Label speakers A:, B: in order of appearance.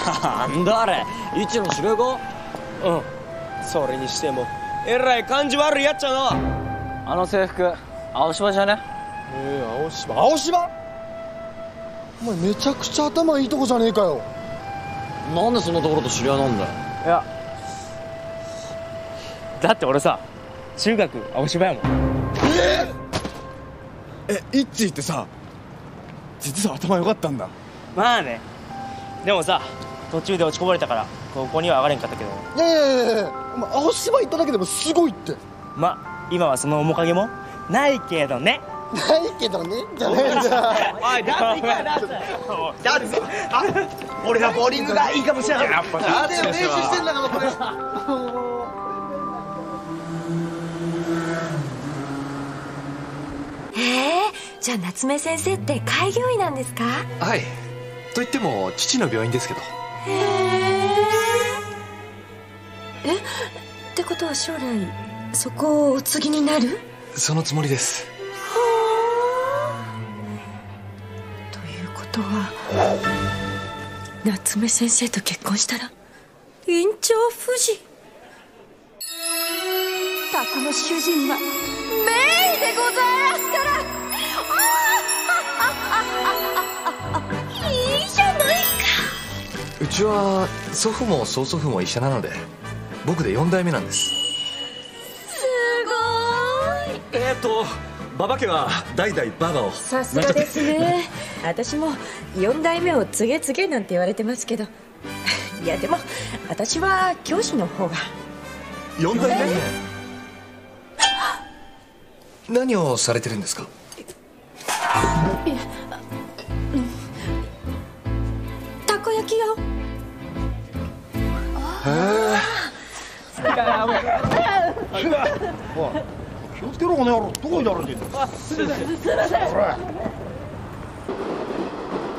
A: なんだあれ、一の司令官？
B: うん。それにしてもえらい感じ悪いやっちゃな。
A: あの制服青芝じゃね？
C: 青芝？青芝？お前めちゃくちゃ頭いいとこじゃねえかよ。
A: なんでそんなところと知り合いなんだよ。
B: いやだって俺さ、中学青芝やもん。
C: イッチーってさ、実は頭良かったんだ。
B: まあね。でもさ、途中で落ちこぼれたから高校には上がれんかったけど。
C: いやお前青芝行っただけでもすごいって。
B: ま、今はその面影もないけどね。
C: ないけどねじゃないじゃん。
B: おい、ダーツ行こうよ、ダーツ。ダーツ。俺らボーリングがいいかもしれない。やっぱダーツ
C: 練習してんだからこれ。
D: じゃあ夏目先生って開業医なんですか？
E: はい。と言っても父の病院ですけど。
D: ってことは将来そこをお継ぎになる？
E: そのつもりです。
D: ということは夏目先生と結婚したら院長夫人。タコの主人はメイでございますから。いいじゃないか。
E: うちは祖父も曽祖父も医者なので、僕で4代目なんです。
D: すごい。
E: 馬場家は代々ババを。
D: さすがですね。私も4代目を継げ継げなんて言われてますけど、いやでも私は教師の方が。
E: 4代目？何をされてるんですか？
D: たこ焼き屋。
C: 気をつけろこの野郎。どこにやられてんの。